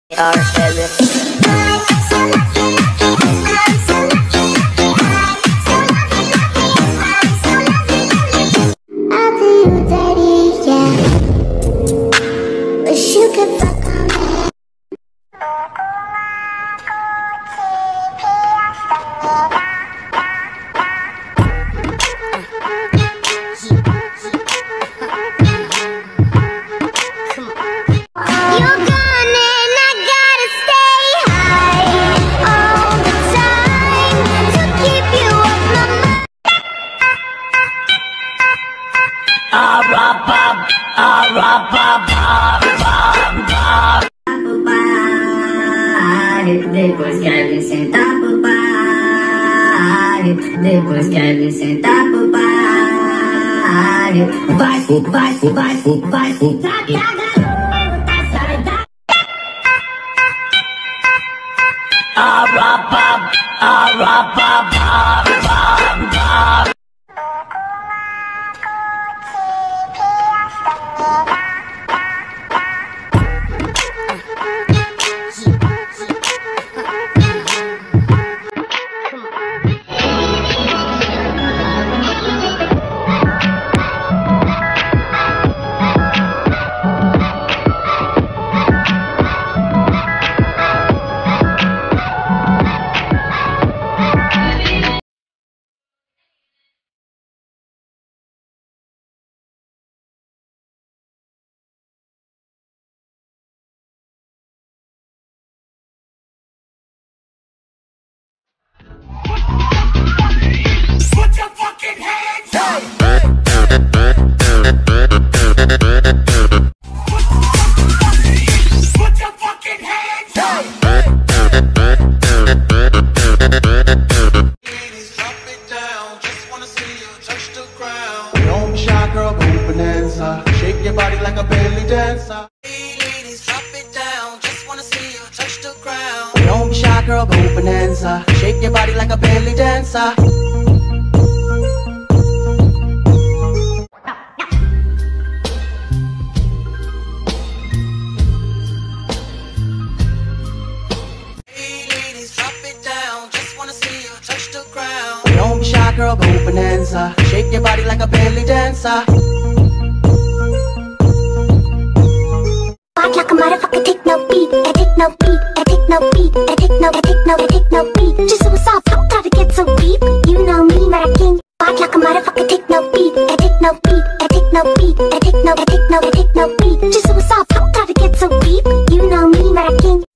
Depois quero sentar pro pai. Depois quero sentar pro pai. Vai, sai da. Shake your body like a belly dancer. Ladies, drop it down. Just wanna see you touch the ground. Don't be shy, girl, go bonanza. Shake your body like a belly dancer. Ladies, drop it down. Just wanna see you touch the ground. Don't be shy, girl, go bonanza. Shake your body like a belly dancer. Like a motherfucker, take no beat, I take no beat, I take no beat, I take no beat. Just so it's all pop, gotta get so deep. You know me, but I can't walk like a motherfucker, take no beat, I take no beat, I take no beat, I take no beat. Just so it's all pop, gotta get so deep. You know me, but I can't.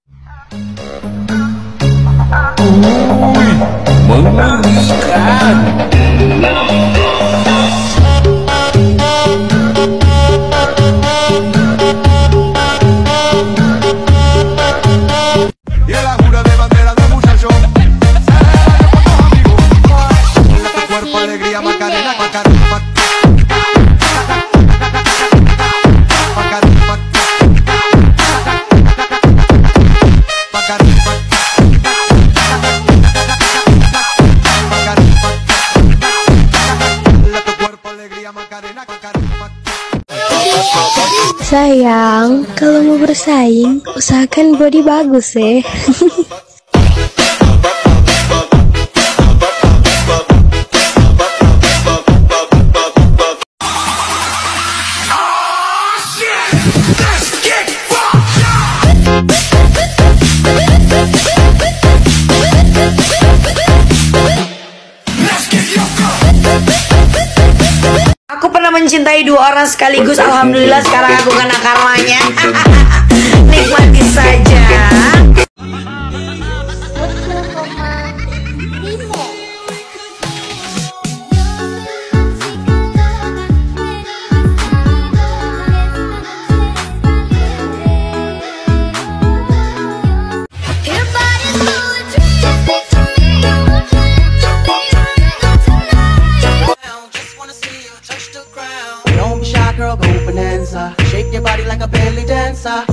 Sayang, kalau mau bersaing, usahakan body bagus ya. Aku pernah mencintai dua orang sekaligus. Alhamdulillah sekarang aku kena karmanya. Nikmati saja. Girl, go bonanza. Shake your body like a belly dancer.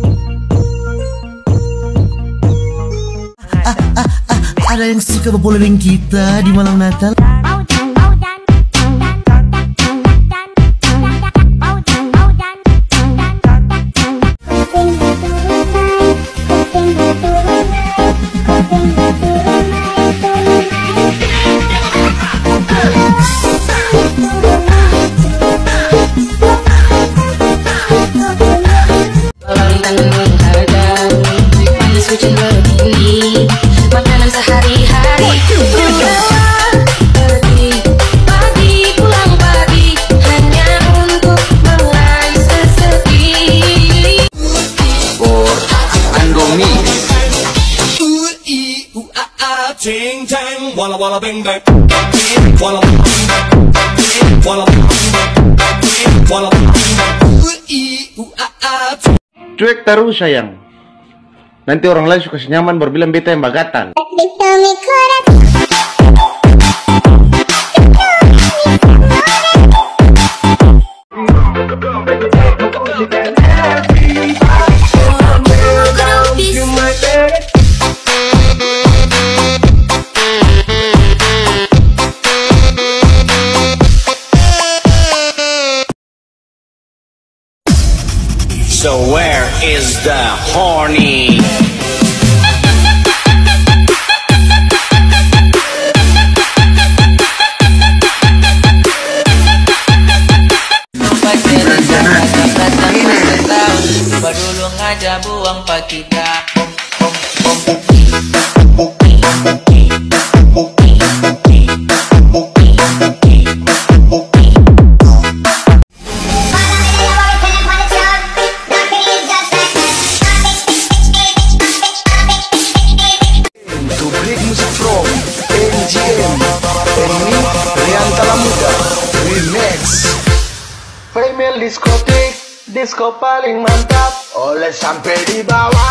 Ada yang suka populerin kita di malam Natal. Ching chang, walla walla bing bang. Walla walla walla. Cuek terus sayang. Nanti orang lain suka senyaman berbilang beta yang bagatan. So where is the horny? Badulung aja buang pak kita. Female diskotik, disco paling mantap, oleh sampai di bawah.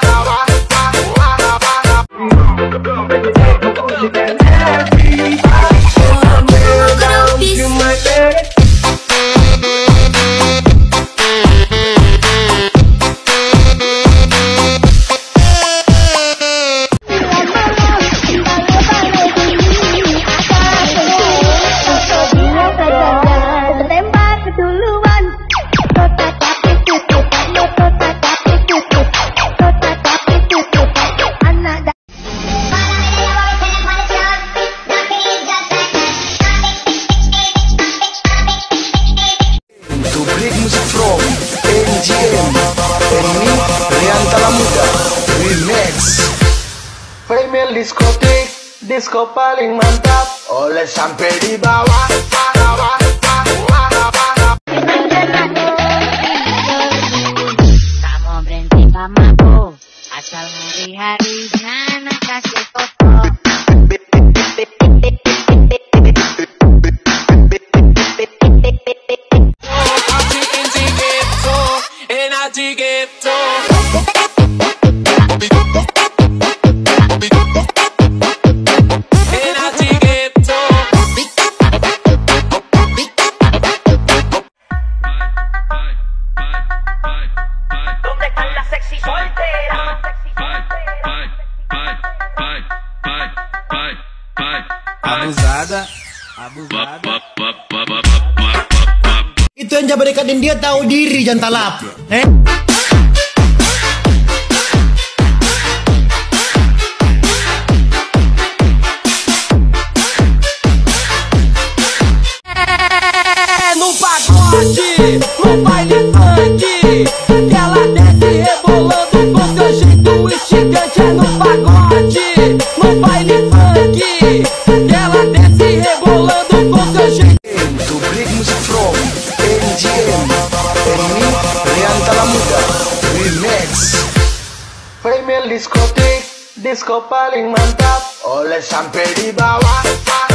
Female diskotik, disco paling mantap, oleh sampai di bawah. Kamu berhenti pamaku, asal hari-hari nana kasih foto. Abusada. Itu yang jabarikan dia tahu diri jangan talap. No pagode, no baile funk, ela desce rebolando com seu jeito instigante. É no pagode, no baile funk, ela desce rebolando com seu jeito. To break music from NGM, Eni Riantala Muda Remix. Female diskotik, disco paling mantap, oleh sampai di bawah.